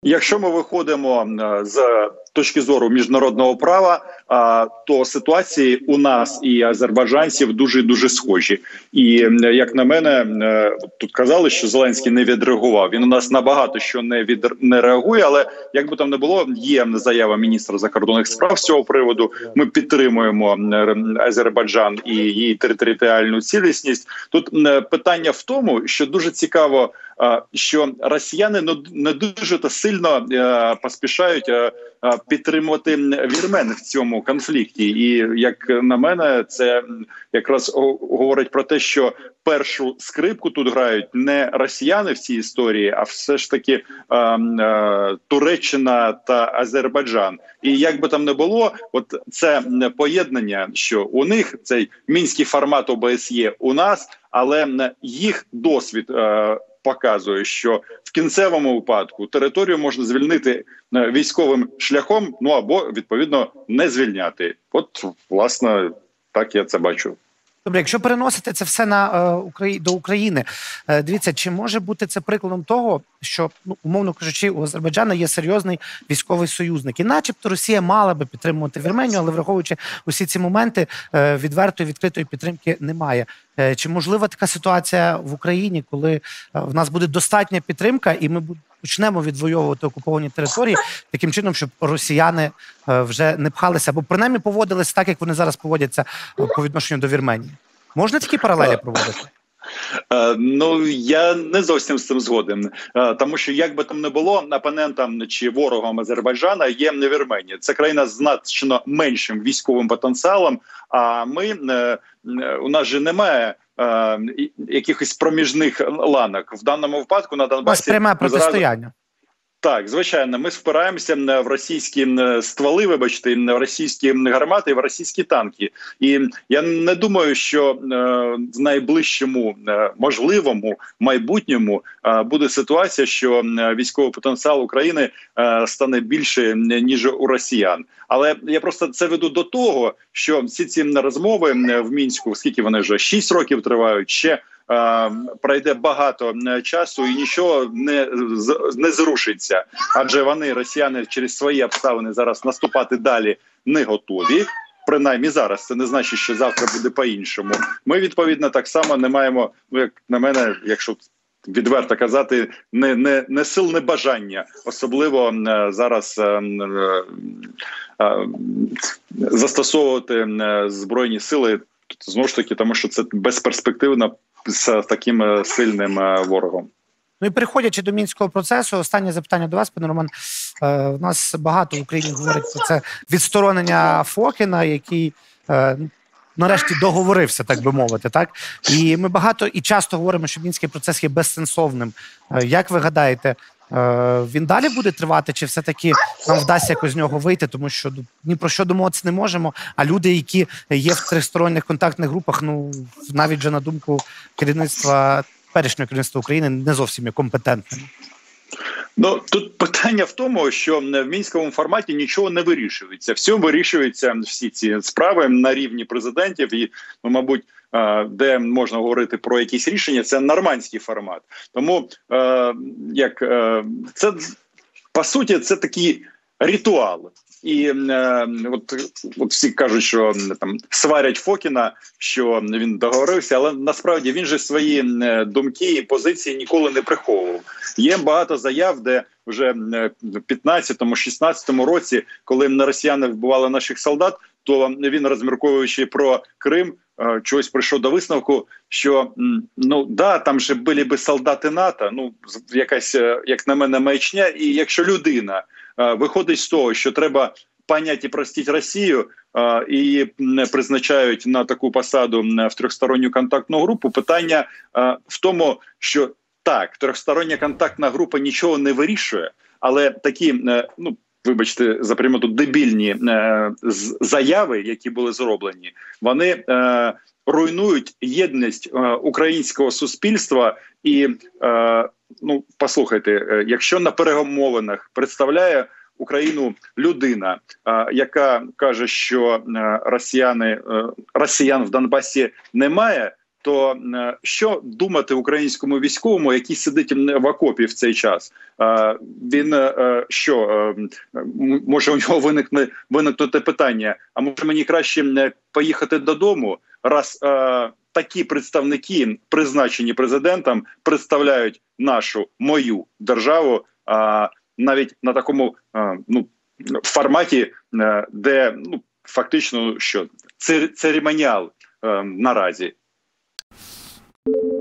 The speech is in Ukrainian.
Якщо ми виходимо з точки зору міжнародного права, то ситуації у нас і азербайджанців дуже схожі. І як на мене, тут казали, що Зеленський не відреагував. Він у нас набагато що не реагує, але як би там не було, є заява міністра закордонних справ з цього приводу. Ми підтримуємо Азербайджан і її територіальну цілісність. Тут питання в тому, що дуже цікаво, що росіяни не дуже сильно поспішають підтримувати вірмен в цьому конфлікті. І, як на мене, це якраз говорить про те, що першу скрипку тут грають не росіяни в цій історії, а все ж таки Туреччина та Азербайджан. І як би там не було, от це поєднання, що у них цей мінський формат ОБСЄ у нас, але їх досвід показує, що в кінцевому випадку територію можна звільнити військовим шляхом, або, відповідно, не звільняти. От, власне, так я це бачу. Добре, якщо переносити це все до України, дивіться, чи може бути це прикладом того, що, умовно кажучи, у Азербайджану є серйозний військовий союзник. І начебто Росія мала би підтримувати Вірменію, але враховуючи усі ці моменти, відвертої, відкритої підтримки немає. Чи можлива така ситуація в Україні, коли в нас буде достатня підтримка і ми почнемо відвоювати окуповані території таким чином, щоб росіяни вже не пхалися, або принаймні поводилися так, як вони зараз поводяться по відношенню до Вірменії? Можна такі паралелі проводити? Я не зовсім з цим згоден, тому що як би там не було, опонентом чи ворогом Азербайджана є Вірменія. Це країна з значно меншим військовим потенціалом, а у нас же немає якихось проміжних ланок. В даному випадку на Донбасі пряме протистояння. Так, звичайно, ми спираємося в російські стволи, вибачте, в російські гармати, в російські танки. І я не думаю, що в найближчому можливому майбутньому буде ситуація, що військовий потенціал України стане більше, ніж у росіян. Але я просто це веду до того, що всі ці розмови в Мінську, скільки вони вже 6 років тривають, ще пройде багато часу і нічого не зрушиться. Адже вони, росіяни, через свої обставини зараз наступати далі не готові. Принаймні зараз. Це не значить, що завтра буде по-іншому. Ми, відповідно, так само не маємо, як на мене, якщо відверто казати, не сил, не бажання. Особливо зараз застосовувати збройні сили, знову ж таки, тому що це безперспективно з таким сильним ворогом. І переходячи до Мінського процесу, останнє запитання до вас, пане Роман. У нас багато в Україні говорить про це відсторонення Фокіна, який нарешті договорився, так би мовити, так? І ми багато і часто говоримо, що Мінський процес є безсенсовним. Як ви гадаєте, він далі буде тривати, чи все-таки нам вдасться якось з нього вийти, тому що ні про що домовитися не можемо, а люди, які є в тристоронніх контактних групах, навіть вже на думку теперішнього керівництва України, не зовсім є компетентними. Тут питання в тому, що в мінському форматі нічого не вирішується. Все вирішуються всі ці справи на рівні президентів і, мабуть, де можна говорити про якісь рішення, це нормандський формат. Тому, це, по суті, це такий ритуал. І от всі кажуть, що там сварять Фокіна, що він договорився, але насправді він же свої думки і позиції ніколи не приховував. Є багато заяв, де вже в 15-16 році, коли росіяни вбивали наших солдат, то він, розмірковуючи про Крим, чогось прийшов до висновку, що там же були би солдати НАТО, якась, як на мене, маячня, і якщо людина виходить з того, що треба понять і простити Росію, і призначають на таку посаду в тристоронню контактну групу, питання в тому, що так, тристороння контактна група нічого не вирішує, але такі, вибачте за прямоту, дебільні заяви, які були зроблені, вони руйнують єдність українського суспільства. І, послухайте, якщо на перемовинах представляє Україну людина, яка каже, що росіян в Донбасі немає, то що думати українському військовому, який сидить в окопі в цей час? Він що, може у нього виникнути питання, а може мені краще поїхати додому, раз такі представники, призначені президентом, представляють мою державу навіть на такому форматі, де фактично церемоніал наразі.